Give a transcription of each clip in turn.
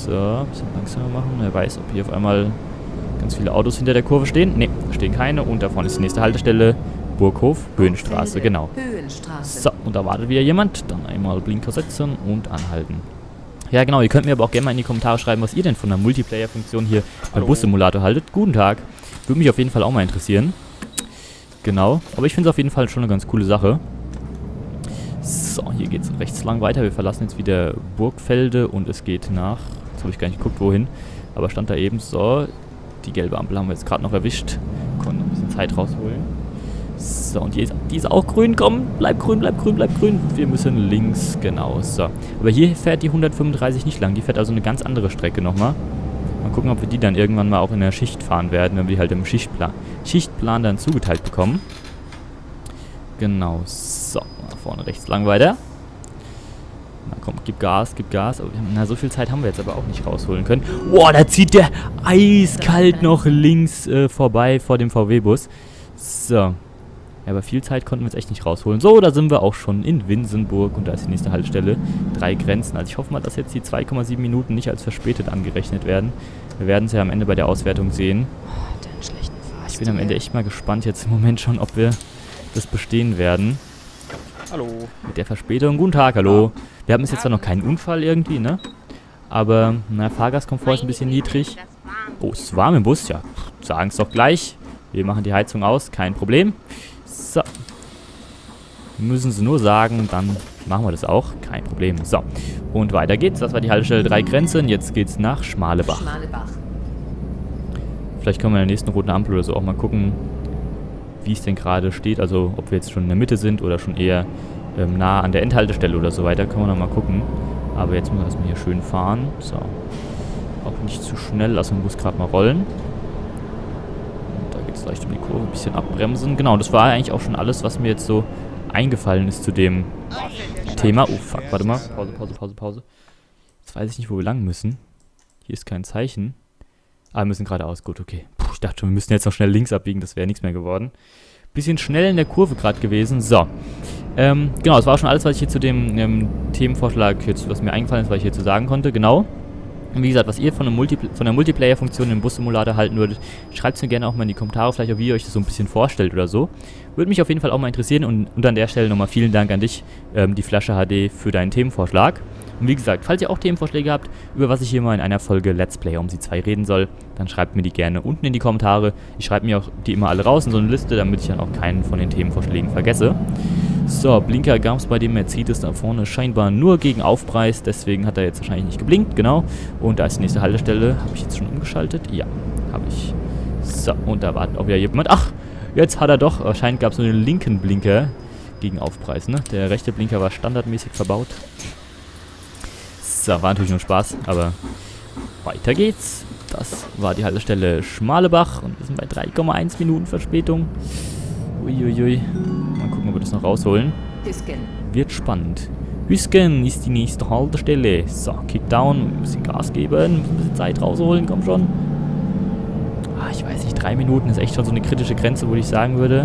So, ein bisschen langsamer machen. Wer weiß, ob hier auf einmal ganz viele Autos hinter der Kurve stehen. Ne, stehen keine. Und da vorne ist die nächste Haltestelle. Burghof, Höhenstraße, genau. So, und da wartet wieder jemand. Dann einmal Blinker setzen und anhalten. Ja, genau. Ihr könnt mir aber auch gerne mal in die Kommentare schreiben, was ihr denn von der Multiplayer-Funktion hier beim Bus-Simulator haltet. Guten Tag. Würde mich auf jeden Fall auch mal interessieren. Genau. Aber ich finde es auf jeden Fall schon eine ganz coole Sache. So, hier geht es rechts lang weiter. Wir verlassen jetzt wieder Burgfelde und es geht nach... Jetzt habe ich gar nicht geguckt, wohin. Aber stand da eben so. Die gelbe Ampel haben wir jetzt gerade noch erwischt. Konnten noch ein bisschen Zeit rausholen. So, und die ist auch grün. Komm, bleib grün, bleib grün, bleib grün. Wir müssen links, genau. So. Aber hier fährt die 135 nicht lang. Die fährt also eine ganz andere Strecke nochmal. Mal gucken, ob wir die dann irgendwann mal auch in der Schicht fahren werden, wenn wir die halt im Schichtplan dann zugeteilt bekommen. Genau. So, nach vorne rechts lang weiter. Na komm, gib Gas, gib Gas. Na, so viel Zeit haben wir jetzt aber auch nicht rausholen können. Boah, da zieht der eiskalt noch links vorbei vor dem VW-Bus. So. Ja, aber viel Zeit konnten wir jetzt echt nicht rausholen. So, da sind wir auch schon in Winsenburg und da ist die nächste Haltestelle. 3 Grenzen. Also ich hoffe mal, dass jetzt die 2,7 Minuten nicht als verspätet angerechnet werden. Wir werden es ja am Ende bei der Auswertung sehen. Ich bin am Ende echt mal gespannt jetzt im Moment schon, ob wir das bestehen werden. Hallo. Mit der Verspätung. Guten Tag, hallo. Wir haben jetzt zwar noch keinen Unfall irgendwie, ne? Aber, na, Fahrgastkomfort ist ein bisschen niedrig. Oh, es ist warm im Bus, ja. Sagen es doch gleich. Wir machen die Heizung aus, kein Problem. So. Müssen sie nur sagen, dann machen wir das auch. Kein Problem. So. Und weiter geht's. Das war die Haltestelle 3 Grenzen. Jetzt geht's nach Schmalebach. Vielleicht können wir in der nächsten roten Ampel oder so auch mal gucken, wie es denn gerade steht. Also, ob wir jetzt schon in der Mitte sind oder schon eher nah an der Endhaltestelle oder so weiter. Können wir noch mal gucken. Aber jetzt müssen wir erstmal hier schön fahren. So. Auch nicht zu schnell. Lassen wir den Bus gerade mal rollen. Jetzt leicht um die Kurve ein bisschen abbremsen. Genau, das war eigentlich auch schon alles, was mir jetzt so eingefallen ist zu dem Thema. Oh, fuck, warte mal. Pause. Jetzt weiß ich nicht, wo wir lang müssen. Hier ist kein Zeichen. Ah, wir müssen geradeaus. Gut, okay. Puh, ich dachte schon, wir müssen jetzt noch schnell links abbiegen. Das wäre nichts mehr geworden. Bisschen schnell in der Kurve gerade gewesen. So. Genau, das war auch schon alles, was ich hier zu dem Themenvorschlag, jetzt, was mir eingefallen ist, was ich hier zu sagen konnte. Genau. Und wie gesagt, was ihr von der Multiplayer-Funktion im Bus-Simulator halten würdet, schreibt es mir gerne auch mal in die Kommentare, vielleicht auch wie ihr euch das so ein bisschen vorstellt oder so. Würde mich auf jeden Fall auch mal interessieren und an der Stelle nochmal vielen Dank an dich, die Flasche HD, für deinen Themenvorschlag. Und wie gesagt, falls ihr auch Themenvorschläge habt, über was ich hier mal in einer Folge Let's Play um sie 2 reden soll, dann schreibt mir die gerne unten in die Kommentare. Ich schreibe mir auch die immer alle raus in so eine Liste, damit ich dann auch keinen von den Themenvorschlägen vergesse. So, Blinker gab es bei dem Mercedes da vorne scheinbar nur gegen Aufpreis, deswegen hat er jetzt wahrscheinlich nicht geblinkt, genau. Und da ist die nächste Haltestelle. Habe ich jetzt schon umgeschaltet? Ja, habe ich. So, und da wartet auch wieder jemand. Ach, jetzt hat er doch. Wahrscheinlich gab es nur den linken Blinker gegen Aufpreis, ne? Der rechte Blinker war standardmäßig verbaut. So, war natürlich nur Spaß, aber weiter geht's. Das war die Haltestelle Schmalebach und wir sind bei 3,1 Minuten Verspätung. Uiuiui. Mal gucken, ob wir das noch rausholen. Wird spannend. Hüsken ist die nächste Haltestelle. So, Kickdown. Ein bisschen Gas geben. Ein bisschen Zeit rausholen. Komm schon. Ah, ich weiß nicht. 3 Minuten ist echt schon so eine kritische Grenze, wo ich sagen würde.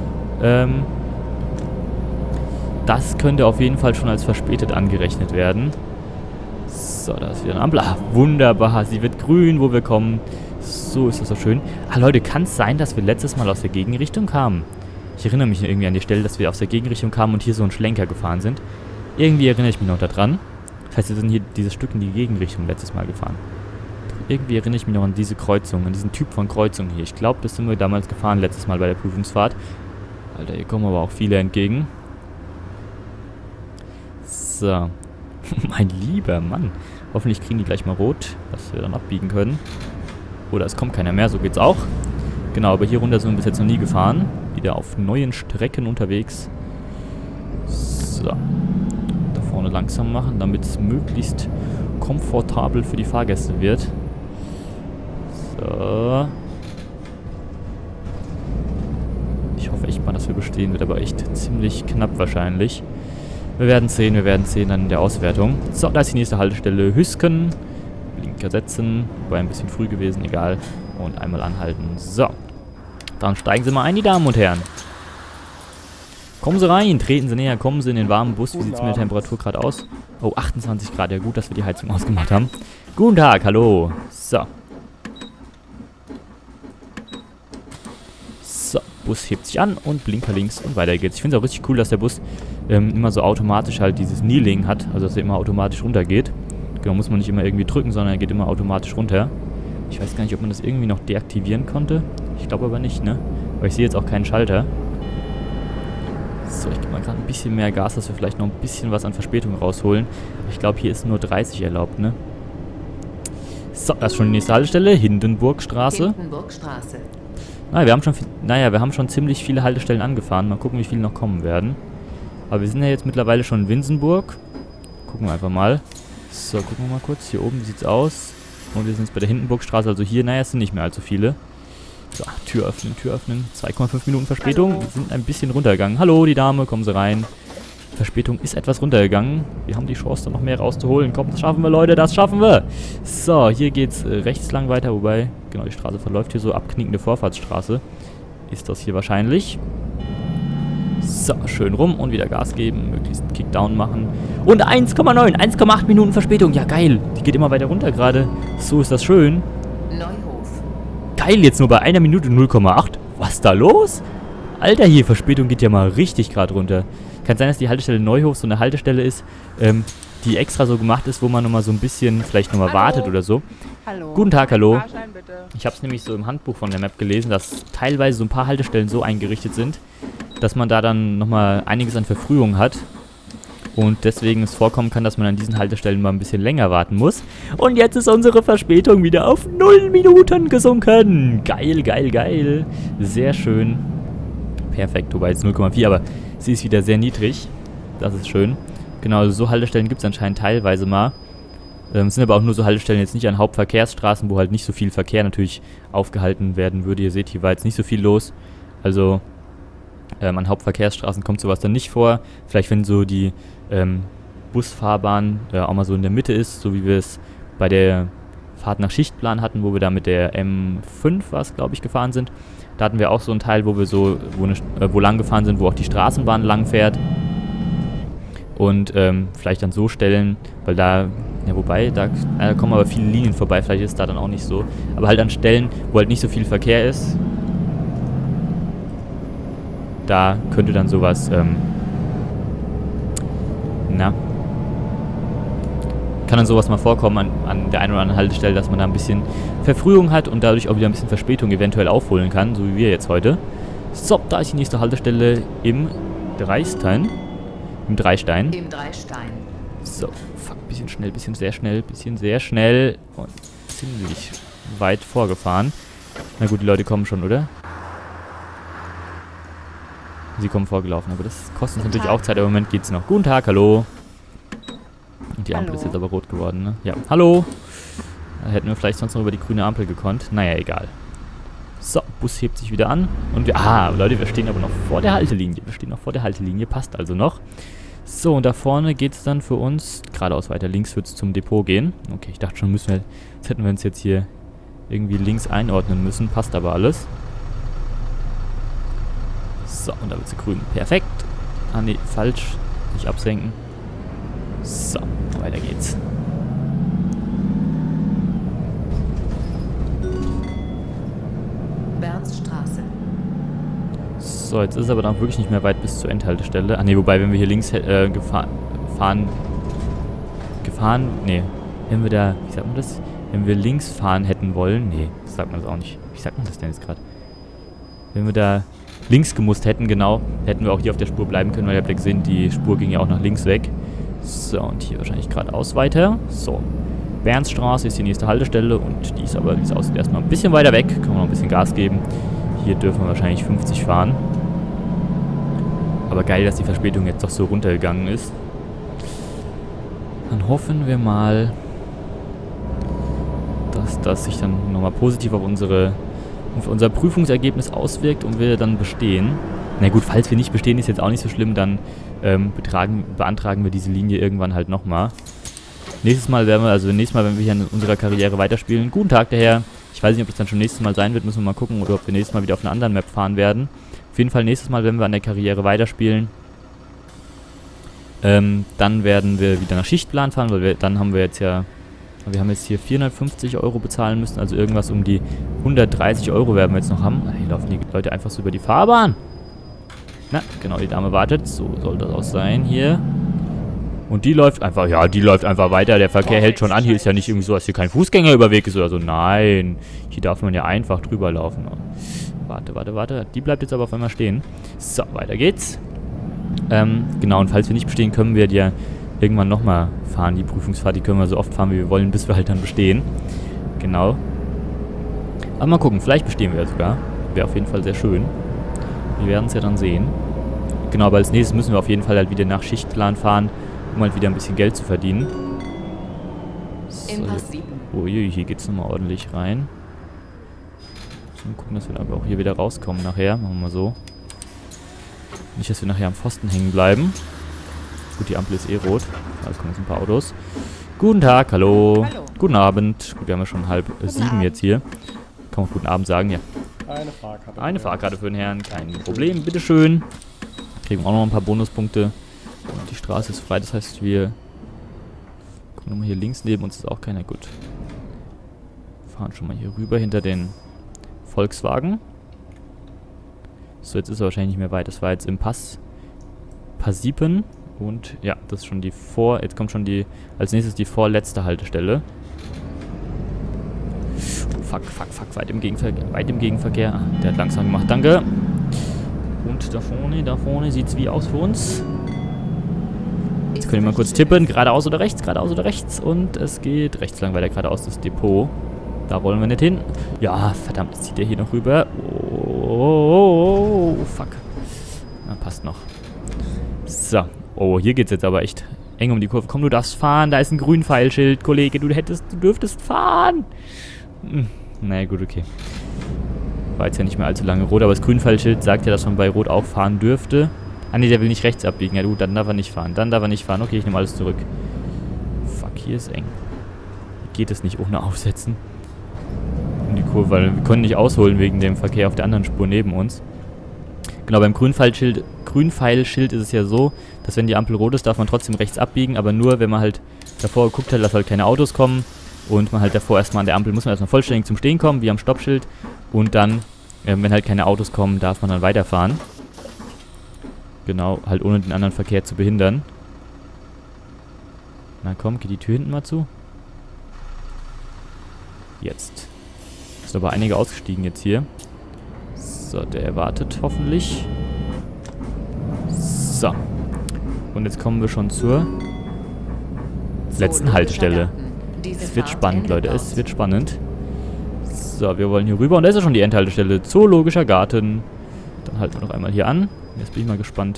Das könnte auf jeden Fall schon als verspätet angerechnet werden. So, da ist wieder eine Ampel. Ah, wunderbar. Sie wird grün, wo wir kommen. So ist das so schön. Ah, Leute, kann es sein, dass wir letztes Mal aus der Gegenrichtung kamen? Ich erinnere mich irgendwie an die Stelle, dass wir aus der Gegenrichtung kamen und hier so einen Schlenker gefahren sind. Irgendwie erinnere ich mich noch daran. Das heißt, wir sind hier dieses Stück in die Gegenrichtung letztes Mal gefahren. Irgendwie erinnere ich mich noch an diese Kreuzung, an diesen Typ von Kreuzung hier. Ich glaube, das sind wir damals gefahren, letztes Mal bei der Prüfungsfahrt. Alter, hier kommen aber auch viele entgegen. So. Mein lieber Mann. Hoffentlich kriegen die gleich mal rot, dass wir dann abbiegen können. Oder es kommt keiner mehr, so geht's auch. Genau, aber hier runter sind wir bis jetzt noch nie gefahren. Wieder auf neuen Strecken unterwegs. So. Da vorne langsam machen, damit es möglichst komfortabel für die Fahrgäste wird. So. Ich hoffe echt mal, dass wir bestehen. Wird aber echt ziemlich knapp wahrscheinlich. Wir werden sehen dann in der Auswertung. So, da ist die nächste Haltestelle Hüsken. Blinker setzen. War ein bisschen früh gewesen, egal. Und einmal anhalten. So. Dann steigen Sie mal ein, die Damen und Herren. Kommen Sie rein, treten Sie näher, kommen Sie in den warmen Bus. Wie sieht es mit der Temperatur gerade aus? Oh, 28 Grad. Ja gut, dass wir die Heizung ausgemacht haben. Guten Tag, hallo. So. So, Bus hebt sich an und Blinker links und weiter geht's. Ich finde es auch richtig cool, dass der Bus immer so automatisch halt dieses Kneeling hat. Also, dass er immer automatisch runtergeht. Genau, muss man nicht immer irgendwie drücken, sondern er geht immer automatisch runter. Ich weiß gar nicht, ob man das irgendwie noch deaktivieren konnte. Ich glaube aber nicht, ne? Aber ich sehe jetzt auch keinen Schalter. So, ich gebe mal gerade ein bisschen mehr Gas, dass wir vielleicht noch ein bisschen was an Verspätung rausholen. Ich glaube, hier ist nur 30 erlaubt, ne? So, das ist schon die nächste Haltestelle. Hindenburgstraße. Hindenburgstraße. Wir haben schon ziemlich viele Haltestellen angefahren. Mal gucken, wie viele noch kommen werden. Aber wir sind ja jetzt mittlerweile schon in Winsenburg. Gucken wir einfach mal. So, gucken wir mal kurz. Hier oben, wie sieht's aus? Und wir sind jetzt bei der Hindenburgstraße. Also hier, naja, es sind nicht mehr allzu viele. So, Tür öffnen, Tür öffnen. 2,5 Minuten Verspätung. Hallo. Wir sind ein bisschen runtergegangen. Hallo, die Dame, kommen Sie rein. Verspätung ist etwas runtergegangen. Wir haben die Chance, da noch mehr rauszuholen. Komm, das schaffen wir, Leute, das schaffen wir. So, hier geht's rechts lang weiter. Wobei, genau, die Straße verläuft hier so. Abknickende Vorfahrtsstraße ist das hier wahrscheinlich. So, schön rum und wieder Gas geben. Möglichst einen Kickdown machen. Und 1,9, 1,8 Minuten Verspätung. Ja, geil. Die geht immer weiter runter gerade. So ist das schön. Neuhof. Geil, jetzt nur bei 1 Minute 0,8. Was ist da los? Alter, hier, Verspätung geht ja mal richtig gerade runter. Kann sein, dass die Haltestelle Neuhof so eine Haltestelle ist, die extra so gemacht ist, wo man nochmal so ein bisschen vielleicht nochmal wartet oder so. Hallo. Guten Tag, hallo. Fahrschein bitte. Ich habe es nämlich so im Handbuch von der Map gelesen, dass teilweise so ein paar Haltestellen so eingerichtet sind, dass man da dann nochmal einiges an Verfrühung hat. Und deswegen es vorkommen kann, dass man an diesen Haltestellen mal ein bisschen länger warten muss. Und jetzt ist unsere Verspätung wieder auf 0 Minuten gesunken. Geil, geil, geil. Sehr schön. Perfekt, wobei jetzt 0,4, aber sie ist wieder sehr niedrig. Das ist schön. Genau, also so Haltestellen gibt es anscheinend teilweise mal. Es sind aber auch nur so Haltestellen jetzt nicht an Hauptverkehrsstraßen, wo halt nicht so viel Verkehr natürlich aufgehalten werden würde. Ihr seht, hier war jetzt nicht so viel los. Also an Hauptverkehrsstraßen kommt sowas dann nicht vor. Vielleicht wenn so die Busfahrbahn auch mal so in der Mitte ist, so wie wir es bei der Fahrt nach Schichtplan hatten, wo wir da mit der M5 was, glaube ich, gefahren sind. Da hatten wir auch so einen Teil, wo wir so, wo lang gefahren sind, wo auch die Straßenbahn lang fährt. Und vielleicht dann so Stellen, weil da, ja wobei, da kommen aber viele Linien vorbei, vielleicht ist da dann auch nicht so. Aber halt an Stellen, wo halt nicht so viel Verkehr ist, da könnte dann sowas, kann dann sowas mal vorkommen an der einen oder anderen Haltestelle, dass man da ein bisschen Verfrühung hat und dadurch auch wieder ein bisschen Verspätung eventuell aufholen kann, so wie wir jetzt heute. So, da ist die nächste Haltestelle im Dreistein. Im Dreistein. Im Dreistein. So, fuck, bisschen schnell, bisschen sehr schnell und ziemlich weit vorgefahren. Na gut, die Leute kommen schon, oder? Sie kommen vorgelaufen, aber das kostet uns natürlich auch Zeit. Im Moment geht's noch. Guten Tag, hallo. Und die Ampel ist jetzt aber rot geworden, ne? Ja, hallo. Da hätten wir vielleicht sonst noch über die grüne Ampel gekonnt. Naja, egal. So, Bus hebt sich wieder an. Und wir, Leute, wir stehen aber noch vor der Haltelinie. Passt also noch. So, und da vorne geht's dann für uns geradeaus weiter. Links wird's zum Depot gehen. Okay, ich dachte schon, jetzt hätten wir uns jetzt hier irgendwie links einordnen müssen. Passt aber alles. So, und da wird sie grün. Perfekt. Ah, nee, falsch. Nicht absenken. So, weiter geht's. Bernstraße. So, jetzt ist es aber dann wirklich nicht mehr weit bis zur Endhaltestelle. Ah, nee, wobei, wenn wir hier links wenn wir da, wie sagt man das? Wenn wir links fahren hätten wollen, nee, das sagt man das auch nicht. Wie sagt man das denn jetzt gerade? Wenn wir da links gemusst hätten, genau, hätten wir auch hier auf der Spur bleiben können, weil ihr habt ja gesehen, die Spur ging ja auch nach links weg. So, und hier wahrscheinlich geradeaus weiter. So, Bernstraße ist die nächste Haltestelle und die ist aber, wie es aussieht, erstmal ein bisschen weiter weg. Können wir noch ein bisschen Gas geben. Hier dürfen wir wahrscheinlich 50 fahren. Aber geil, dass die Verspätung jetzt doch so runtergegangen ist. Dann hoffen wir mal, dass das sich dann nochmal positiv auf unser Prüfungsergebnis auswirkt und wir dann bestehen. Na gut, falls wir nicht bestehen, ist jetzt auch nicht so schlimm, dann beantragen wir diese Linie irgendwann halt nochmal. Nächstes Mal, wenn wir hier in unserer Karriere weiterspielen. Guten Tag, der Herr. Ich weiß nicht, ob das dann schon nächstes Mal sein wird, müssen wir mal gucken, oder ob wir nächstes Mal wieder auf einer anderen Map fahren werden. Auf jeden Fall nächstes Mal, wenn wir an der Karriere weiterspielen, dann werden wir wieder nach Schichtplan fahren, weil dann haben wir jetzt ja, wir haben jetzt hier 450 € bezahlen müssen, also irgendwas um die 130 € werden wir jetzt noch haben. Hier laufen die Leute einfach so über die Fahrbahn. Na, genau, die Dame wartet. So soll das auch sein hier. Und die läuft einfach, ja, die läuft einfach weiter. Der Verkehr hält schon an. Hier ist ja nicht irgendwie so, dass hier kein Fußgängerüberweg ist oder so. Nein, hier darf man ja einfach drüber laufen. Warte. Die bleibt jetzt aber auf einmal stehen. So, weiter geht's. Genau, und falls wir nicht bestehen, können wir ja irgendwann nochmal fahren. Die Prüfungsfahrt, die können wir so oft fahren, wie wir wollen, bis wir halt dann bestehen. Genau. Aber mal gucken, vielleicht bestehen wir ja sogar. Wäre auf jeden Fall sehr schön. Wir werden es ja dann sehen. Genau, aber als nächstes müssen wir auf jeden Fall halt wieder nach Schichtplan fahren, um halt wieder ein bisschen Geld zu verdienen. So, uiui, hier geht's nochmal ordentlich rein. Mal gucken, dass wir aber auch hier wieder rauskommen nachher. Machen wir mal so. Nicht, dass wir nachher am Pfosten hängen bleiben. Gut, die Ampel ist eh rot. Also kommen jetzt ein paar Autos. Guten Tag, hallo. Guten Abend. Gut, wir haben ja schon 6:30 jetzt hier. Kann man guten Abend sagen, ja. Eine Fahrkarte für den Herrn, kein Problem, bitteschön. Kriegen auch noch ein paar Bonuspunkte. Und die Straße ist frei, das heißt, wir gucken nochmal hier links, neben uns ist auch keiner. Gut. Fahren schon mal hier rüber hinter den Volkswagen. So, jetzt ist er wahrscheinlich nicht mehr weit. Das war jetzt im Pass 7. Und ja, das ist schon die jetzt kommt schon als nächstes die vorletzte Haltestelle. Fuck, weit im Gegenverkehr. Der hat langsam gemacht, danke. Und da vorne sieht es wie aus für uns. Jetzt können wir mal kurz tippen, geradeaus oder rechts. Und es geht rechts lang weiter, geradeaus das Depot. Da wollen wir nicht hin. Ja, verdammt, jetzt zieht er hier noch rüber. Oh, fuck. Na, passt noch. So. Oh, hier geht's jetzt aber echt eng um die Kurve. Komm, du darfst fahren. Da ist ein Grünpfeilschild, Kollege. Du dürftest fahren. Naja, gut, okay. War jetzt ja nicht mehr allzu lange rot, aber das Grünpfeilschild sagt ja, dass man bei Rot auch fahren dürfte. Ah, ne, der will nicht rechts abbiegen. Ja, gut, dann darf er nicht fahren. Okay, ich nehme alles zurück. Fuck, hier ist eng. Geht es nicht ohne Aufsetzen? Um die Kurve, weil wir können nicht ausholen wegen dem Verkehr auf der anderen Spur neben uns. Genau, beim Grünpfeilschild ist es ja so, dass wenn die Ampel rot ist, darf man trotzdem rechts abbiegen, aber nur, wenn man halt davor geguckt hat, dass halt keine Autos kommen und man halt davor erstmal an der Ampel, muss man erstmal vollständig zum Stehen kommen, wie am Stoppschild, und dann, wenn halt keine Autos kommen, darf man dann weiterfahren. Genau, halt ohne den anderen Verkehr zu behindern. Na komm, geht die Tür hinten mal zu. Jetzt. Sind aber einige ausgestiegen jetzt hier. So, der wartet hoffentlich. So. Und jetzt kommen wir schon zur letzten Haltestelle. Es wird spannend, Leute. Es wird spannend. So, wir wollen hier rüber. Und da ist ja schon die Endhaltestelle. Zoologischer Garten. Dann halten wir noch einmal hier an. Jetzt bin ich mal gespannt,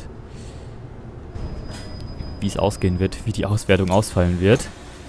wie es ausgehen wird, wie die Auswertung ausfallen wird.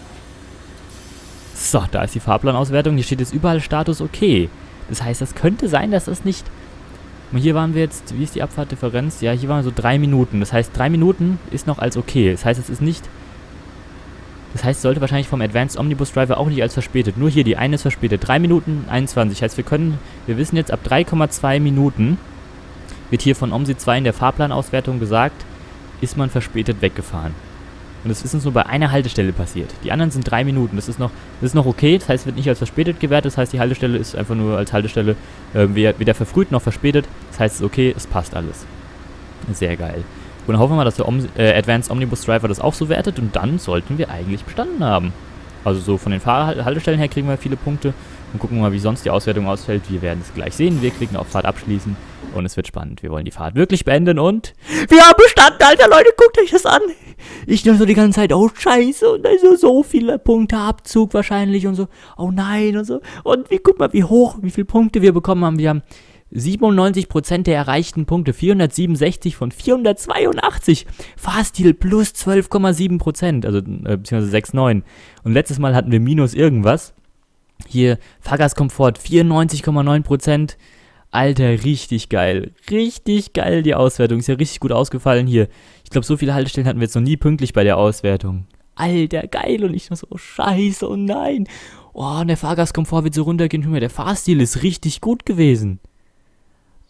So, da ist die Fahrplanauswertung. Hier steht jetzt überall Status okay. Das heißt, das könnte sein, dass das nicht... Hier waren wir jetzt, wie ist die Abfahrtdifferenz? Ja, hier waren wir so 3 Minuten. Das heißt, 3 Minuten ist noch als okay. Das heißt, es ist nicht... Das heißt, es sollte wahrscheinlich vom Advanced Omnibus Driver auch nicht als verspätet. Nur hier, die eine ist verspätet. 3 Minuten 21. Das heißt, wir wissen jetzt, ab 3,2 Minuten wird hier von OMSI 2 in der Fahrplanauswertung gesagt, ist man verspätet weggefahren. Und das ist uns nur bei einer Haltestelle passiert. Die anderen sind 3 Minuten. Das ist noch okay. Das heißt, es wird nicht als verspätet gewertet. Das heißt, die Haltestelle ist einfach nur als Haltestelle weder verfrüht noch verspätet. Das heißt, es ist okay, es passt alles. Sehr geil. Und dann hoffen wir mal, dass der Advanced Omnibus Driver das auch so wertet. Und dann sollten wir eigentlich bestanden haben. Also so von den Fahrhaltestellen her kriegen wir viele Punkte. Und gucken wir mal, wie sonst die Auswertung ausfällt. Wir werden es gleich sehen. Wir klicken auf Fahrt abschließen. Und es wird spannend. Wir wollen die Fahrt wirklich beenden und... Wir haben bestanden, Alter, Leute. Guckt euch das an. Ich nur so die ganze Zeit, oh scheiße. Und da ist so viele Punkte Abzug wahrscheinlich. Und so, oh nein und so. Und guck mal, wie viele Punkte wir bekommen haben. Wir haben 97% der erreichten Punkte. 467 von 482. Fahrstil plus 12,7%. Also, beziehungsweise 6,9. Und letztes Mal hatten wir minus irgendwas. Hier, Fahrgastkomfort 94,9%. Alter, richtig geil. Richtig geil, die Auswertung. Ist ja richtig gut ausgefallen hier. Ich glaube, so viele Haltestellen hatten wir jetzt noch nie pünktlich bei der Auswertung. Alter, geil. Und ich nur so, oh, scheiße, oh nein. Oh, und der Fahrgastkomfort wird so runtergehen. Der Fahrstil ist richtig gut gewesen.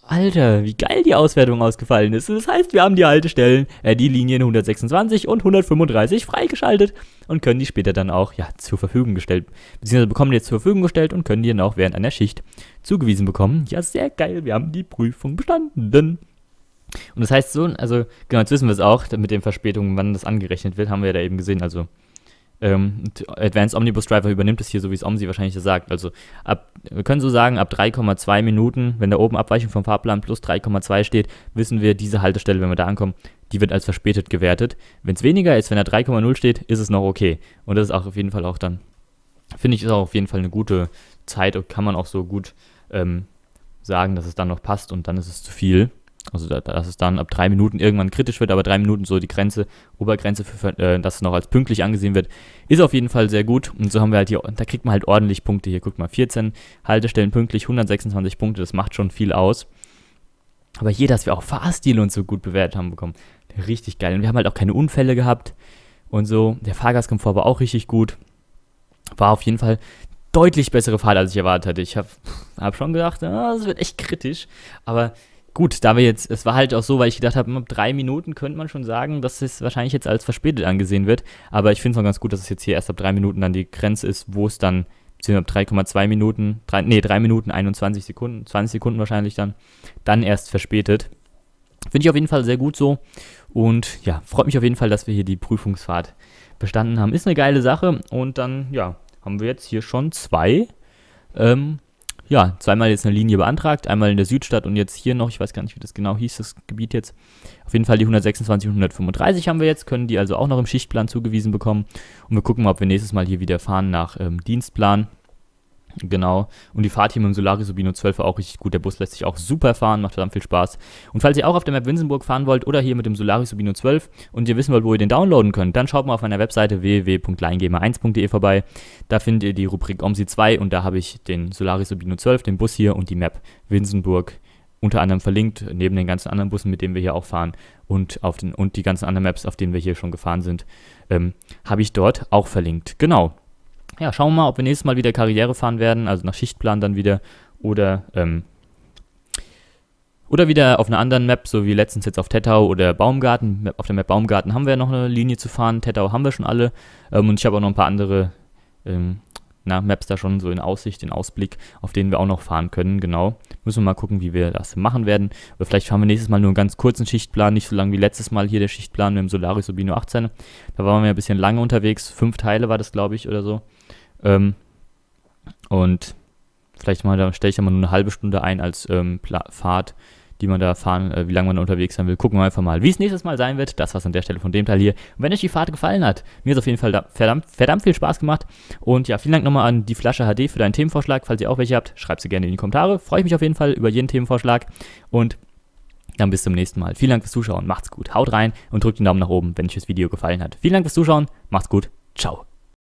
Alter, wie geil die Auswertung ausgefallen ist. Das heißt, wir haben die Haltestellen, die Linien 126 und 135 freigeschaltet und können die später dann auch zur Verfügung gestellt, beziehungsweise bekommen die jetzt zur Verfügung gestellt und können die dann auch während einer Schicht zugewiesen bekommen. Ja, sehr geil, wir haben die Prüfung bestanden. Und das heißt so, also genau, jetzt wissen wir es auch, mit den Verspätungen, wann das angerechnet wird, haben wir ja da eben gesehen, also Advanced Omnibus Driver übernimmt es hier, so wie es OMSI wahrscheinlich sagt. Also wir können so sagen, ab 3,2 Minuten, wenn da oben Abweichung vom Fahrplan plus 3,2 steht, wissen wir, diese Haltestelle, wenn wir da ankommen, die wird als verspätet gewertet. Wenn es weniger ist, wenn da 3,0 steht, ist es noch okay. Und das ist auch auf jeden Fall auch dann, finde ich, ist auch auf jeden Fall eine gute Zeit und kann man auch so gut sagen, dass es dann noch passt und dann ist es zu viel. Also dass es dann ab 3 Minuten irgendwann kritisch wird, aber 3 Minuten so die Grenze, Obergrenze, dass es noch als pünktlich angesehen wird, ist auf jeden Fall sehr gut. Und so haben wir halt hier, da kriegt man halt ordentlich Punkte. Hier, guckt mal, 14 Haltestellen pünktlich, 126 Punkte, das macht schon viel aus. Aber hier, dass wir auch Fahrstil und so gut bewertet haben bekommen, richtig geil. Und wir haben halt auch keine Unfälle gehabt und so. Der Fahrgastkomfort war auch richtig gut. War auf jeden Fall deutlich bessere Fahrt, als ich erwartet hatte. Ich hab schon gedacht, das wird echt kritisch, aber gut, da wir jetzt, es war halt auch so, weil ich gedacht habe, ab 3 Minuten könnte man schon sagen, dass es wahrscheinlich jetzt als verspätet angesehen wird, aber ich finde es noch ganz gut, dass es jetzt hier erst ab 3 Minuten dann die Grenze ist, wo es dann, beziehungsweise ab 3,2 Minuten, 3 Minuten 21 Sekunden, 20 Sekunden wahrscheinlich dann erst verspätet. Finde ich auf jeden Fall sehr gut so und ja, freut mich auf jeden Fall, dass wir hier die Prüfungsfahrt bestanden haben. Ist eine geile Sache und dann, ja, haben wir jetzt hier schon zweimal jetzt eine Linie beantragt, einmal in der Südstadt und jetzt hier noch, ich weiß gar nicht, wie das genau hieß, das Gebiet jetzt. Auf jeden Fall die 126 und 135 haben wir jetzt, können die also auch noch im Schichtplan zugewiesen bekommen. Und wir gucken mal, ob wir nächstes Mal hier wieder fahren nach Dienstplan. Genau, und die Fahrt hier mit dem Solaris Urbino 12 war auch richtig gut. Der Bus lässt sich auch super fahren, macht verdammt viel Spaß. Und falls ihr auch auf der Map Winsenburg fahren wollt oder hier mit dem Solaris Urbino 12 und ihr wissen wollt, wo ihr den downloaden könnt, dann schaut mal auf meiner Webseite www.leingamer1.de vorbei. Da findet ihr die Rubrik OMSI 2 und da habe ich den Solaris Urbino 12, den Bus hier und die Map Winsenburg unter anderem verlinkt, neben den ganzen anderen Bussen, mit denen wir hier auch fahren und die ganzen anderen Maps, auf denen wir hier schon gefahren sind, habe ich dort auch verlinkt. Genau. Ja, schauen wir mal, ob wir nächstes Mal wieder Karriere fahren werden, also nach Schichtplan dann wieder, oder wieder auf einer anderen Map, so wie letztens jetzt auf Tettau oder Baumgarten. Auf der Map Baumgarten haben wir noch eine Linie zu fahren, Tettau haben wir schon alle, und ich habe auch noch ein paar andere Maps da schon so in Aussicht, in Ausblick, auf denen wir auch noch fahren können, genau. Müssen wir mal gucken, wie wir das machen werden. Oder vielleicht fahren wir nächstes Mal nur einen ganz kurzen Schichtplan, nicht so lang wie letztes Mal hier der Schichtplan mit dem Solaris Urbino 18. Da waren wir ein bisschen lange unterwegs, 5 Teile war das, glaube ich, oder so. Und vielleicht mal, da stelle ich ja mal nur eine halbe Stunde ein als Fahrt, die man da fahren, wie lange man da unterwegs sein will. Gucken wir einfach mal, wie es nächstes Mal sein wird. Das war's an der Stelle von dem Teil hier. Und wenn euch die Fahrt gefallen hat, mir hat es auf jeden Fall verdammt viel Spaß gemacht. Und ja, vielen Dank nochmal an die Flasche HD für deinen Themenvorschlag. Falls ihr auch welche habt, schreibt sie gerne in die Kommentare. Freue ich mich auf jeden Fall über jeden Themenvorschlag. Und dann bis zum nächsten Mal. Vielen Dank fürs Zuschauen. Macht's gut. Haut rein und drückt den Daumen nach oben, wenn euch das Video gefallen hat. Vielen Dank fürs Zuschauen. Macht's gut. Ciao.